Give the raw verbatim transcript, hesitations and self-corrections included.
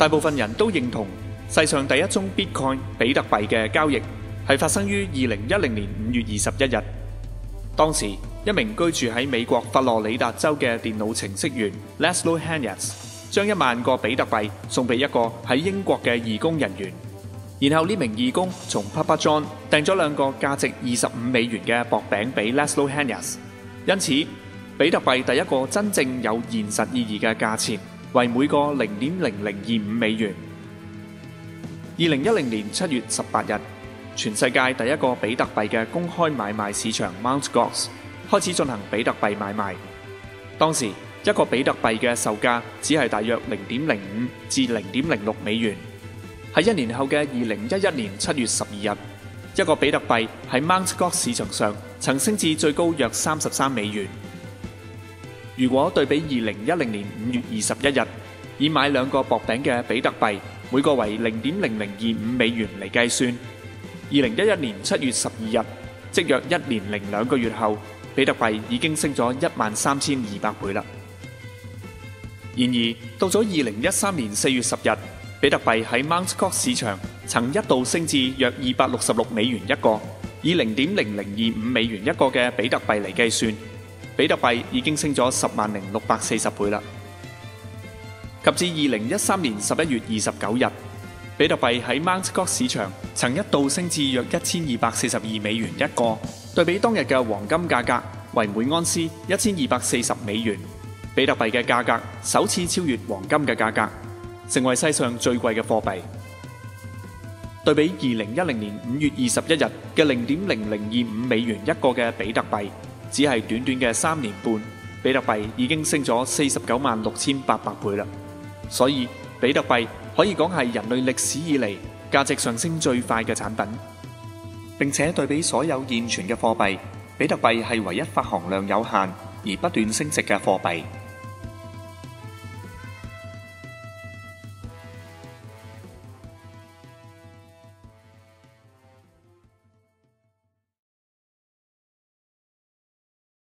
大部分人都認同世上第一宗 Bitcoin 比特幣嘅交易係發生於二零一零年五月二十一日。當時一名居住喺美國佛羅里達州嘅電腦程式員 Laszlo Hanyecz 將一萬個比特幣送俾一個喺英國嘅義工人員，然後呢名義工從 Papa John 訂咗兩個價值二十五美元嘅薄餅俾 Laszlo Hanyecz， 因此比特幣第一個真正有現實意義嘅價錢為每個零點零零二五美元。二零一零年七月十八日，全世界第一個比特幣嘅公開買賣市場 Mount Gox 開始進行比特幣買賣。當時一個比特幣嘅售價只係大約零點零五至零點零六美元。喺一年後嘅二零一一年七月十二日，一個比特幣喺 Mount Gox 市場上曾升至最高約三十三美元。如果對比二零一零年五月二十一日，以買兩個薄餅嘅比特幣每個為零點零零二五美元嚟計算，二零一一年七月十二日，即約一年零兩個月後，比特幣已經升咗一萬三千二百倍啦。然而，到咗二零一三年四月十日，比特幣喺 Mount Gox 市場曾一度升至約二百六十六美元一個，以零點零零二五美元一個嘅比特幣嚟計算，比特幣已經升咗十萬零六百四十倍啦。及至二零一三年十一月二十九日，比特幣喺 Mount Gox 市場曾一度升至約一千二百四十二美元一個，對比當日嘅黃金價格為每盎司一千二百四十美元，比特幣嘅價格首次超越黃金嘅價格，成為世上最貴嘅貨幣。對比二零一零年五月二十一日嘅零點零零二五美元一個嘅比特幣，只係短短嘅三年半，比特幣已經升咗四十九萬六千八百倍啦。所以比特幣可以講係人類歷史以嚟價值上升最快嘅產品。並且對比所有現存嘅貨幣，比特幣係唯一發行量有限而不斷升值嘅貨幣。